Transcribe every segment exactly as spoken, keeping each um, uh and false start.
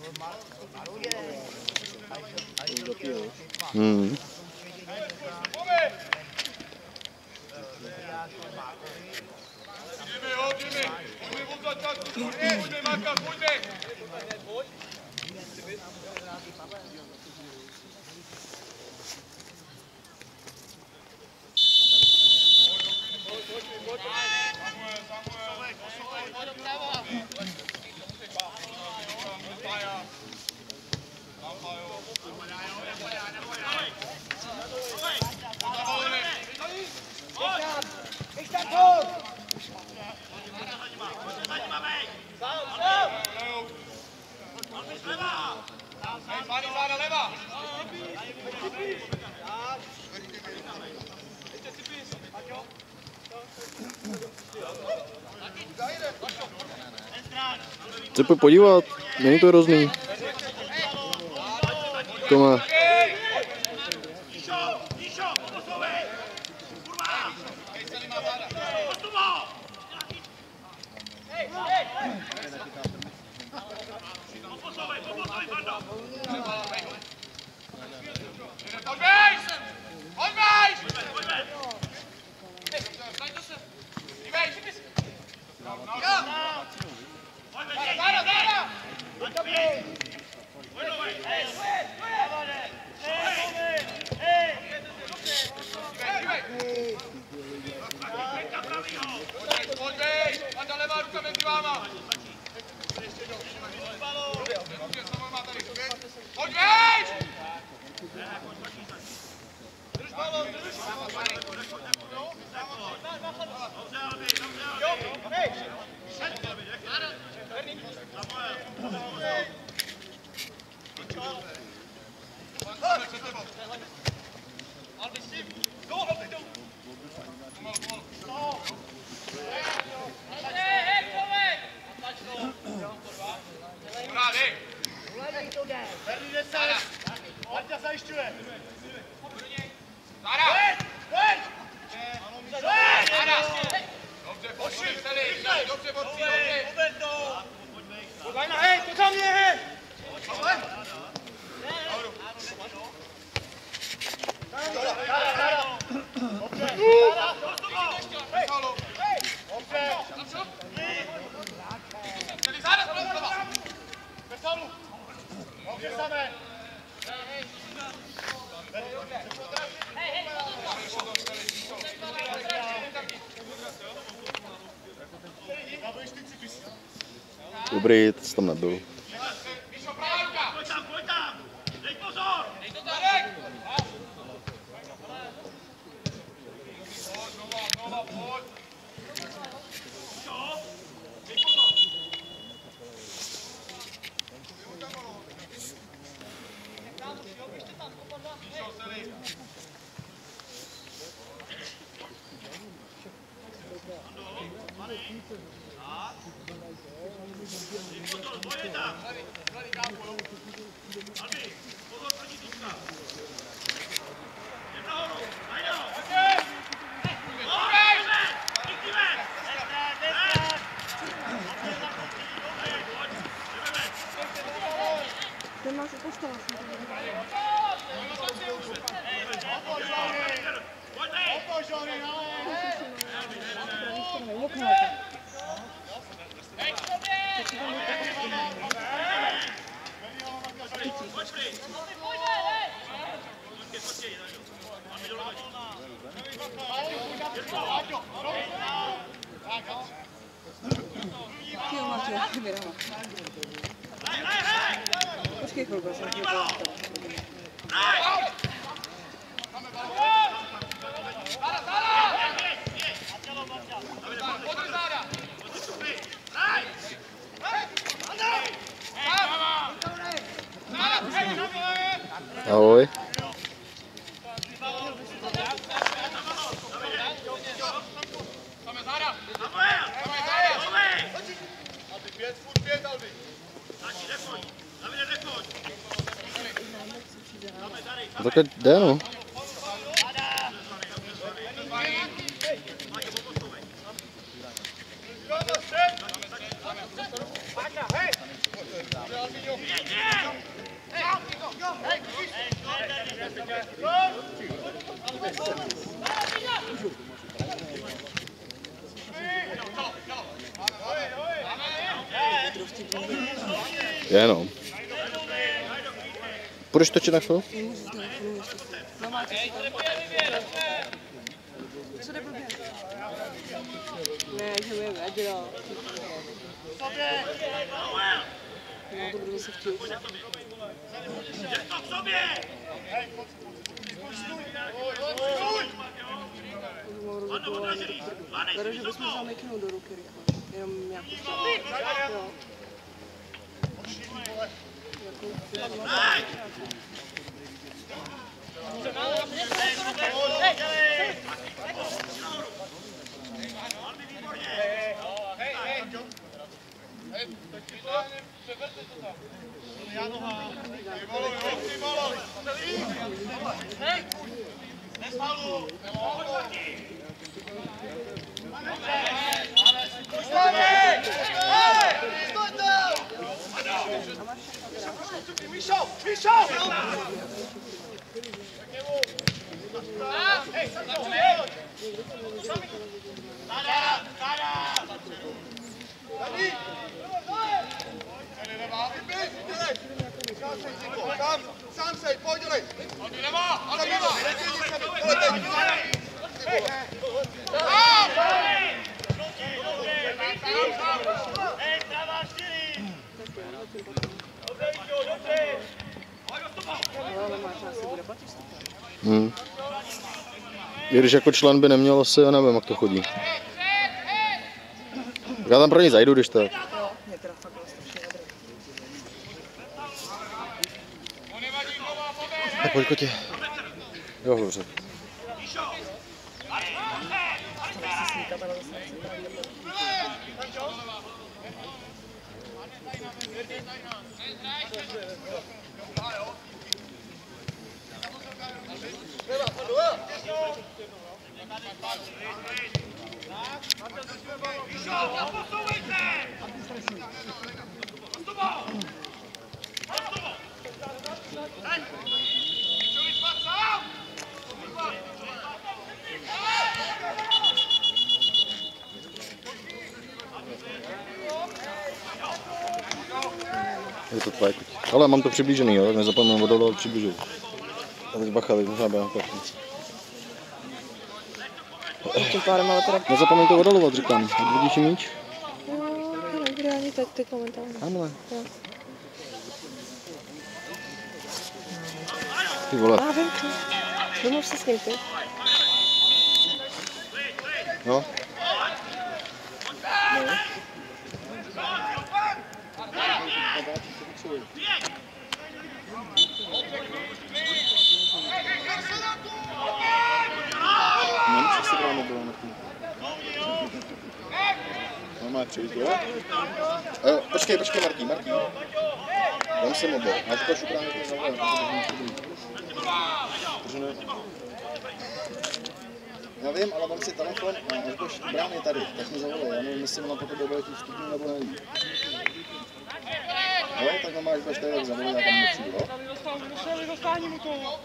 Hmm. Chci podívat, není to hrozný. Tome. Dobrý, to jsi tam nebyl. Počkej chvilku, jsem chvíli. Ahoj. Takhle jde, no. Hey! Je no. Půjdeš točit na chvíli? Co jde blbě? Ne, že mi je vedro. No, to budu zase vtip. Tady, že bychom zamyknul do ruky rychle. Jenom nějakou stavu. Jo. Sám sej, pojď, dělej! Hmm. I když jako člen by neměl asi, já nevím, jak to chodí. Já tam pro ně zajdu, když tak. Tak pojď, Kotě. Jo, dobře. Je to tvoje, Kotě. Ale mám to přiblížený, jo, tak nezapomenu odolovat přiblížit. A teď bacha, teď možná běhám tak. Tím pádem, ale teda... Nezapomeň to odolovat, říkám. Vidíš i míč? No, nejde ani teď, teď momentálně. Tamhle. Jo. Ty vole. Já vím, ty. Domluv se s ním, ty. No. Nemůžu si brát nebylo na tím. No má přijít, jo? Uh, počkej, počkej, Martí, Martí. Dám si mobil. Máš to šuprání, to zavolám, protože ne... Já vím, ale mám si telefon a až budeš brány tady, tak mi zavolej. Já nevím, jestli mám po tebe bude tím vstupním nebo nevím. Jo, tak no máš, budeš tady, tak zavolej, já tam nepřijdu, jo? Dostání mu to!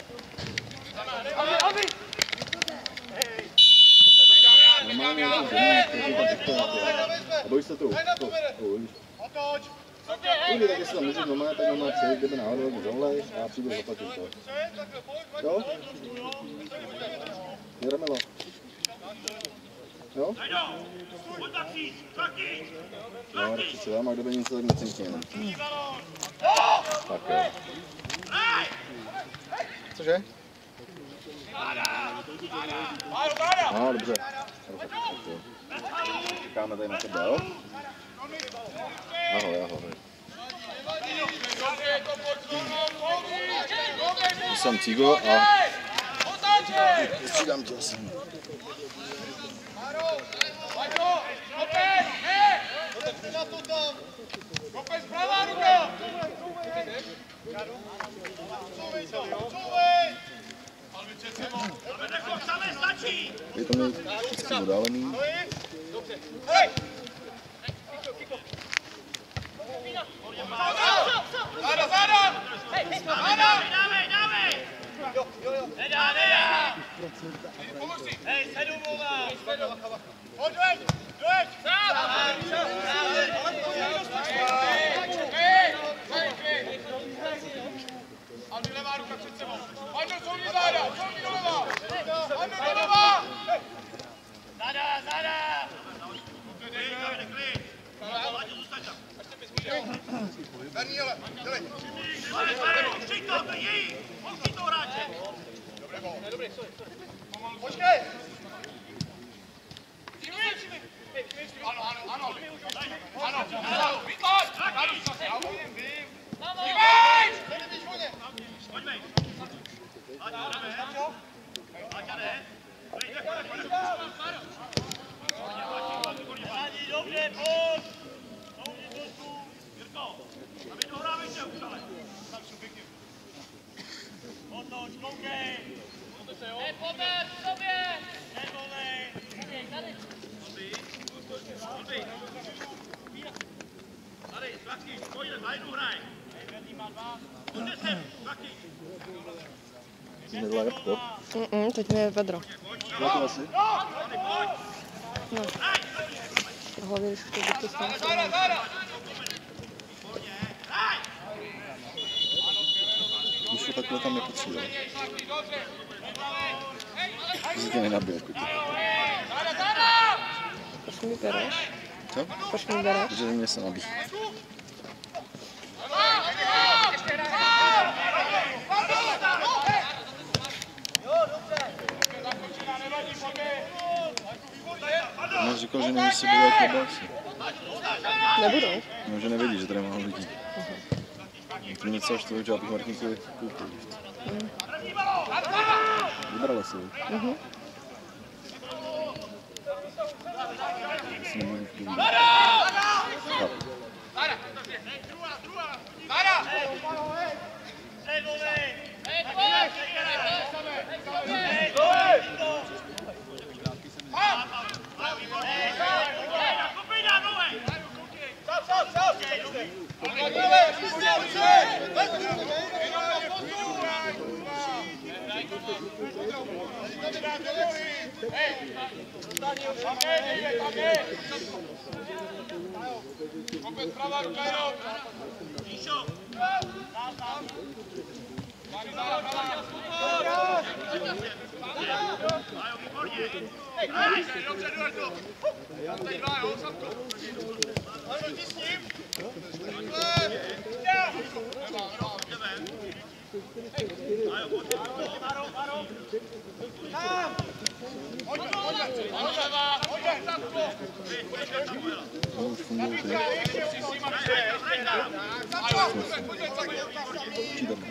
Normálně je to zemí, protože tam těchto na to. A bojíš se to? To, to, víš. Půjde, tak jestli tam můžeš normálně, tak normálně přijít, kdyby náhodou, tak mi zavolej a přijdu zaplatit to. Jo? Jarmilo. Jo? No, přece já mám, kdyby něco tak necítím. Tak jo. Cože? No, dobře. Čekáme tady na tebe, jo? Ahoj, ahoj. Jsem Cigo a... Přidám tě asi. Je to mi vždycky odálený. Záda, záda! Záda! Dávej, dávej! Nedá, nedá! Hej, sedm volá! Pojď, dojď! Dojď! Albi, levá ruka před sebou! Ando, soudí záda! Soudí doleva! Ando, doleva! Záda, záda! Daniele, dělej! Přijď to, to je její! Pouští toho hráče! Dobrý bol. Dobrý, počkej! Ano, ano, ano! Ano, ano! Vypad! Já umím, vím! Vypad! Pojďme! Láďa ne! Dobře, pojď! Soudí trošku! Jirko! A my dohrávejte už, ale! Otoč, koukej! Hej, pober, sobě! Nevolej! Tady! Odbij! Tady, Zvaky, pojďte, Vajdu hraj! Hej, má dva! Pojďte sem, Zvaky! Jsi nedala jabko? Mm, teď mi je vedro. Bylo to asi? No. V hlavě, když to by to stalo. Když to takhle tam nepotřebuje. Že tě nenabije jako tě. Proč mi bereš? Co? Proč mi bereš? Protože mě se nabíjí. No, říkal, že nevíš, co bude jako balci. Nebudou. No, že nevědí, že tady mám lidí. To mě něco až to, že já bych Martinkovi koupil. Vybrala si, viď? Mhm. Asi nemůžu v klidu. Kopec pravá ruka, jo! Míšo! Dobře, jdu to! Teď dva, jo, sam to! Co ti s ním? No, už funguje to. Čítam.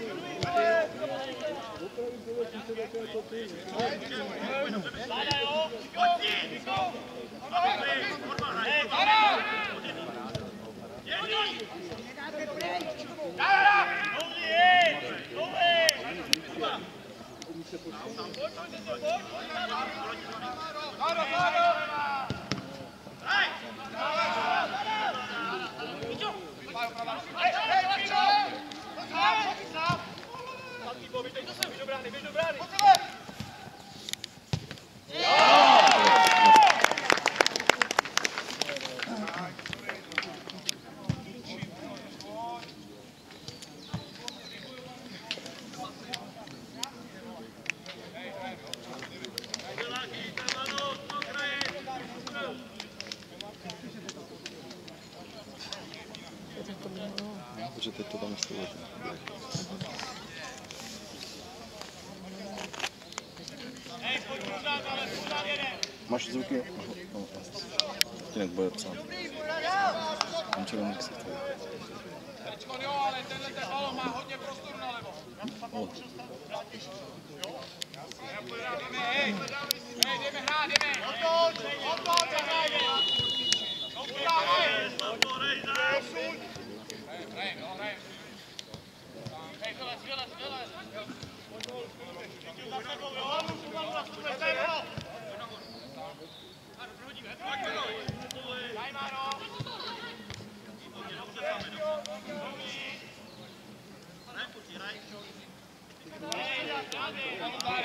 Protože teď to tam stalo. Máš zvuky? No, ti nebude psát. Mám červený ksicht. Teďkon jo, ale tenhle ten balon má hodně prostoru nalevo. No. Hej, hej, jdeme hrát, jdeme! Otoč, otoč, hej! Hej, posuň! Hej, no, hej. Hej, vylez, vylez, vylez! Za sebou, jo? Za sebou! Daj, Máro! Hej,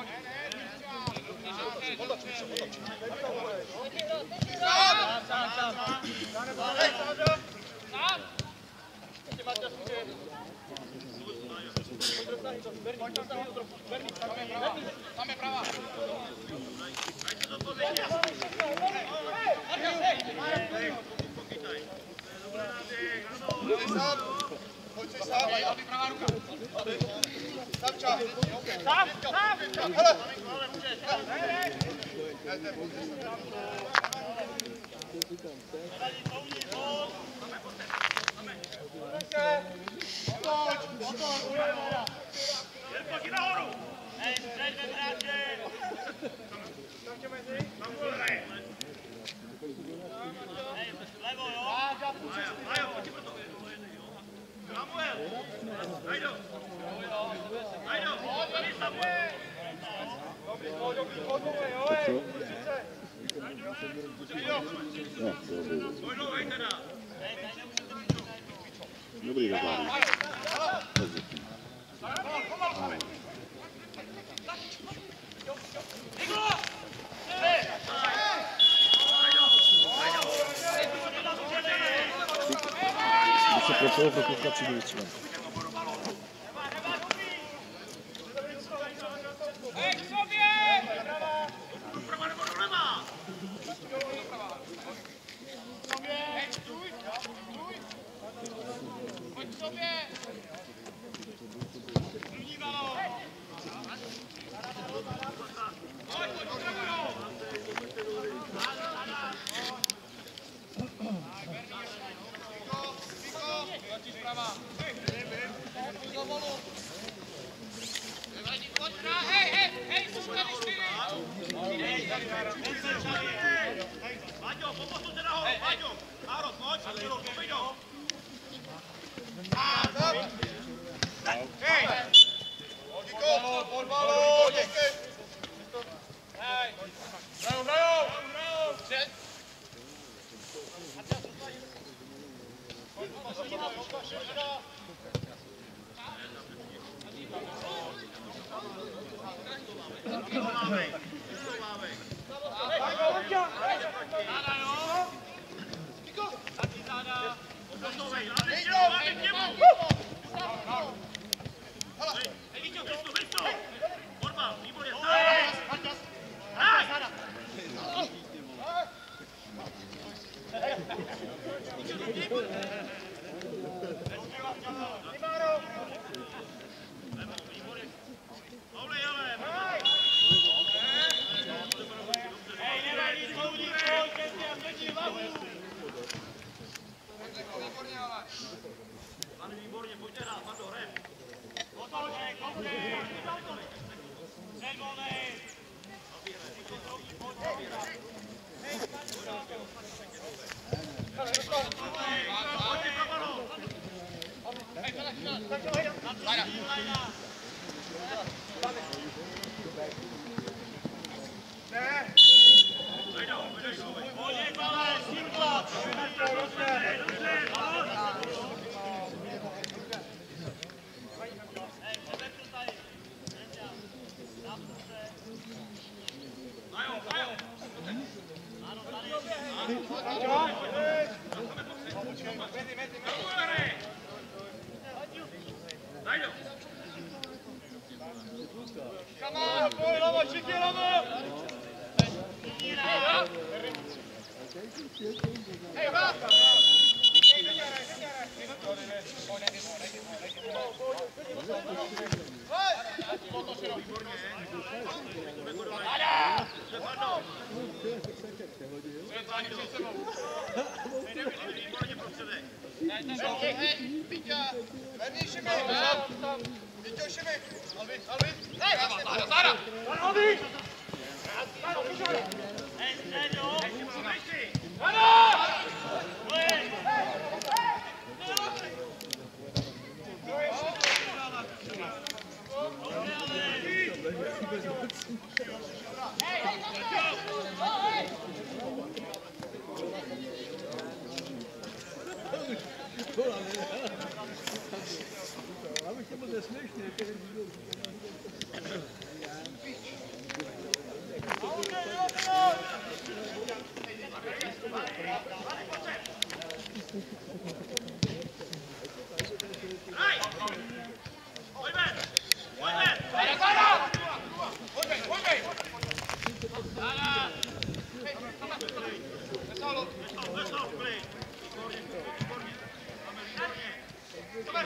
Tam je pravá. Pojď si sám, Aby pravá ruka. sám čas. Sám, sám. Hele. Dobrý rozvádění. Když se propojil, pokud přijde vystřílet. Hej, k sobě! Doprava nebo doleva? Hej, stůj! Stůj! Pojď k sobě! První balón! Pojď, pojď, potřebuju! Točíš prava! Pojď za volu! Hej, hej, hej, jsou tady čtyři! Váďo, pomozu se nahoru, Váďo! Náro, pojď, Andilo, pojď do! Hej! Díko, pojď balón, díky! Hej! Hrajou, hrajou! Hrajou! Před! Abych to byl nesměšný,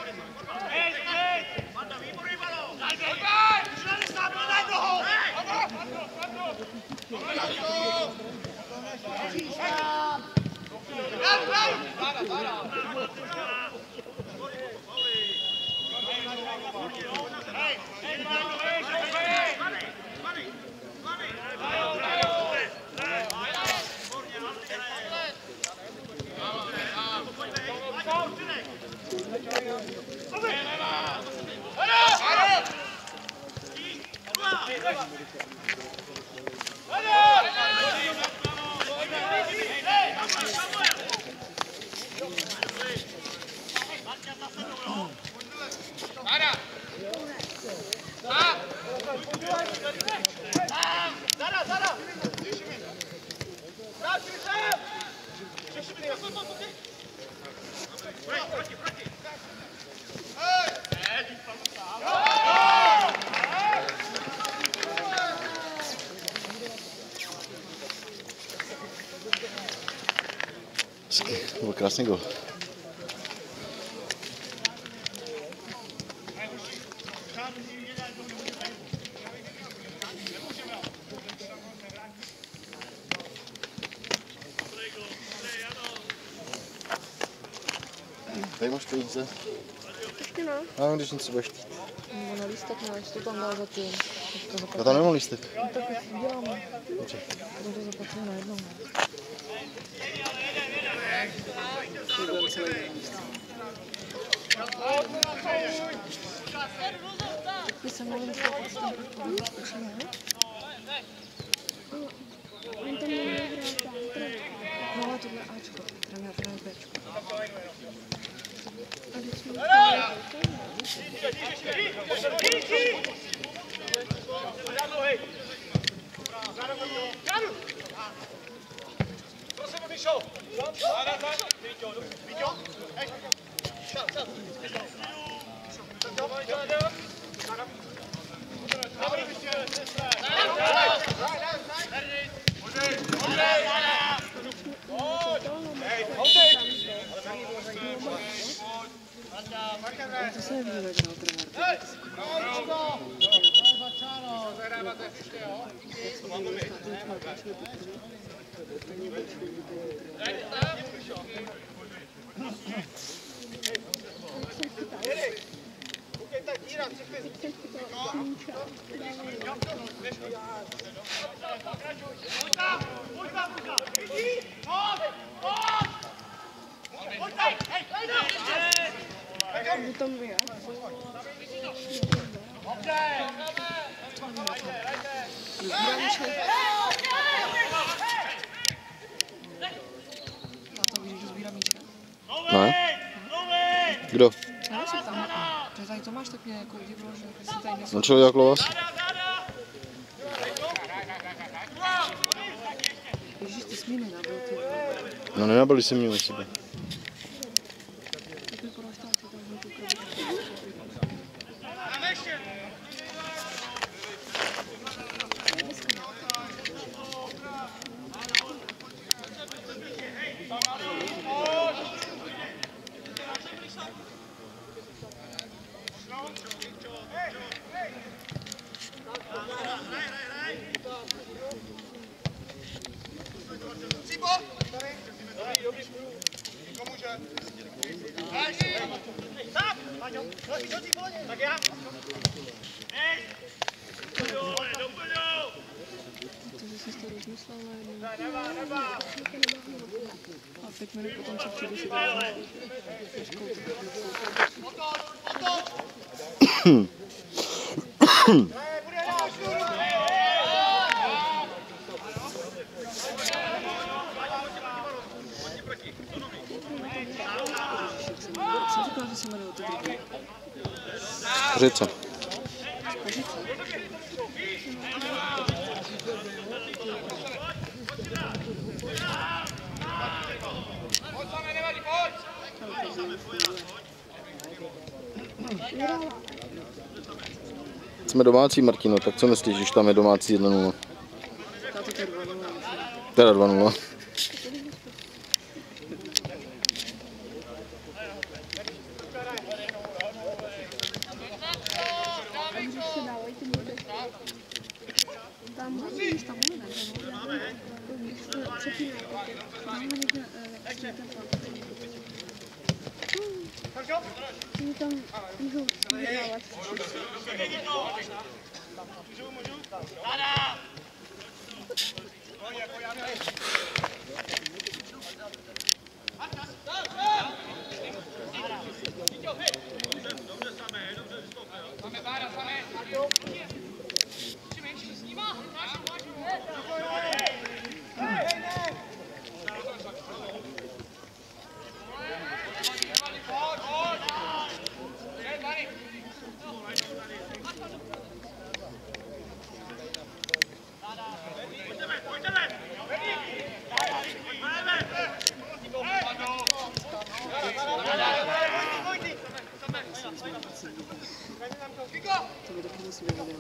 To byl krásný gol. Tady máš peníze. Taky no. Ano, když něco budeš chtít. Nebo na lístek máš, to tam dál za tím. Já tam nemám lístek. No tak uděláme. Dobře. To to zaplatíme najednou. Budeme celý lístek. Ty se mluvím, že to tam počíme, ne? No ale tohle Ačko, teda já teda Bčko. A když jsme to se nevidíme, že na trenér. Tam je. Ne? Kdo? Já jsem tam. Že tady to máš, tak mě jako udivilo, že si tady nesmí. No čo, jak lovas? Ježíš, ty jsi mi nenabil, ty. No nenabili si mě u sebe. Tak mi podáš tam, tam jsem tu krabičku. Tak já. Protože jsi to rozmyslel najednou. A pět minut potom, co přijdu si dál. Jsem říkala, že se jmenuje to druhé. Řice. Jsme domácí, Martino, tak co myslíš, když tam je domácí jedna nula? Táto to je dva nula. Teda dva nula. Oni tam můžou vyhrávat. Můžu, můžu? Máme Bára, máme. Menší s nima. To by taky musí vyhrávat.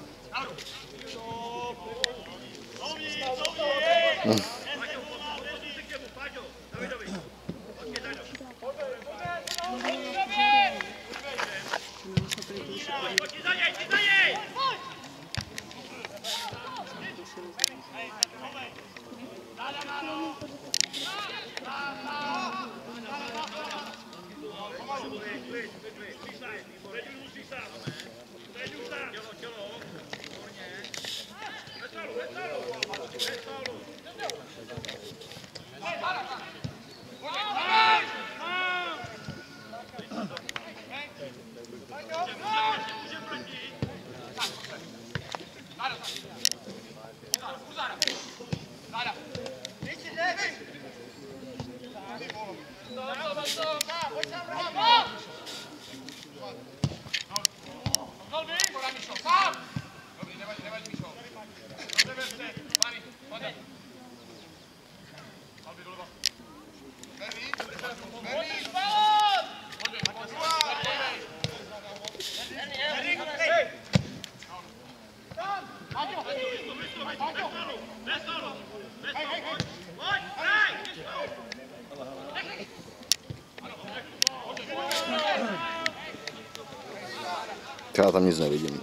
Já tam nic nevidím.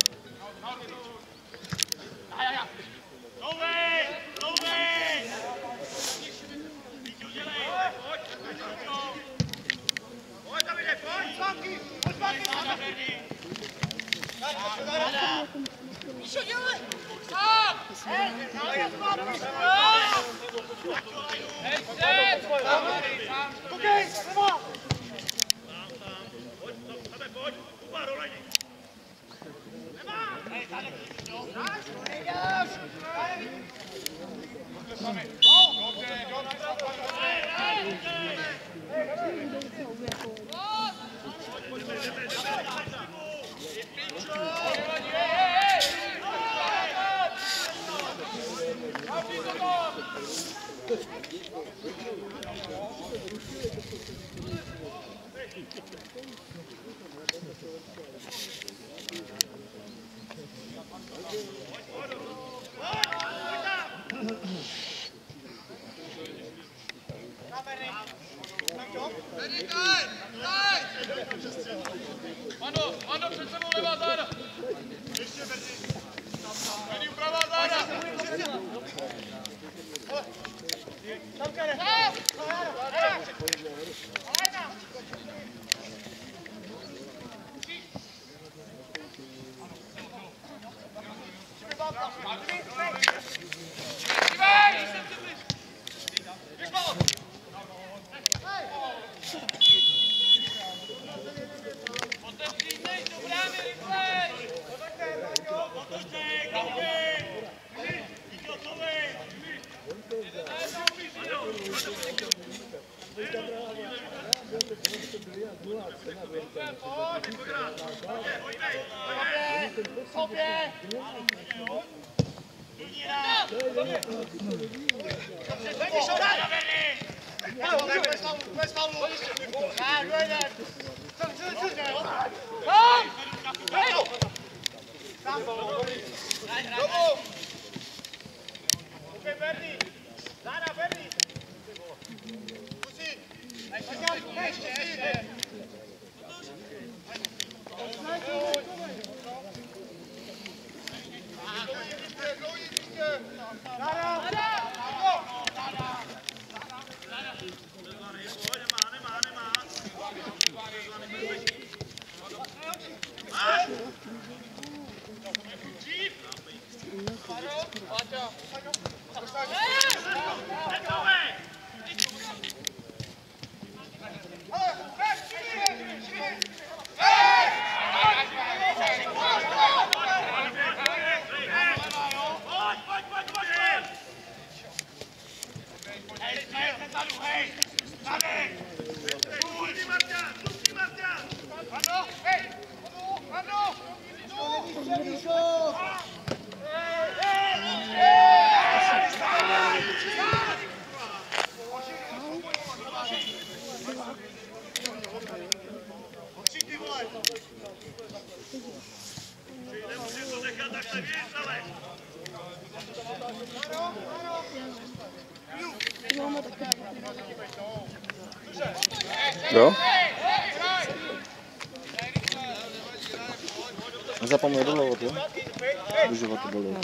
Mando, Mando, před sebou levá záda. Ještě Berti. Berti, upravá záda. Tam kare. Jo? Nezapomeň dolovat, jo? Do života dolů.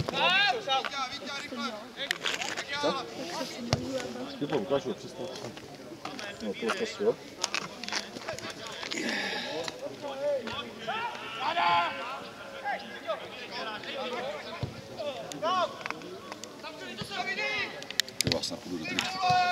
Co? Ty ukážu, představ se. No, to je to, jo? To vás napůjdu do druhé.